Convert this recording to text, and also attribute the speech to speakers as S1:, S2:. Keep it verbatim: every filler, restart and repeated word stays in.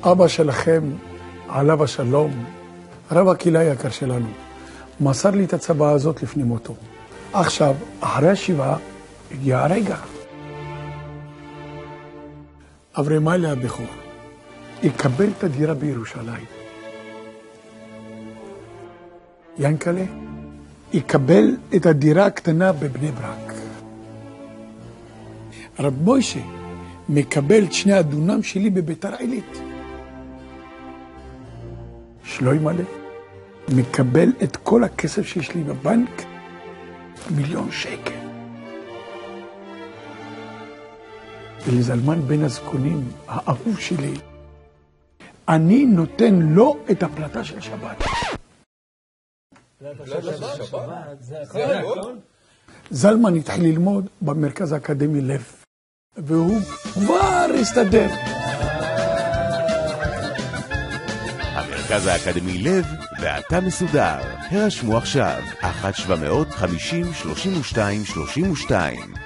S1: אבא שלכם, עליו השלום, רב הקהילה היקר שלנו, מסר לי את הצבא הזאת לפני מותו. עכשיו, אחרי השבעה, הגיע הרגע. אברהם הבכור יקבל את הדירה בירושלים. ינקלה יקבל את הדירה הקטנה בבני ברק. רב מוישה מקבל את שני הדונם שלי בביתר עילית. שלוימלה מקבל את כל הכסף שיש לי בבנק, מיליון שקל. ולזלמן בן הזקונים, האהוב שלי, אני נותן לו את הפלטה של שבת. זלמן התחיל ללמוד במרכז האקדמי לב, והוא כבר הסתדר.
S2: המרכז האקדמי לב, ואתה מסודר. הרשמו עכשיו, אחת שבע מאות חמישים שלושים ושתיים שלושים ושתיים.